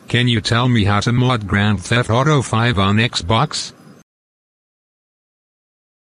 Can you tell me how to mod Grand Theft Auto 5 on Xbox?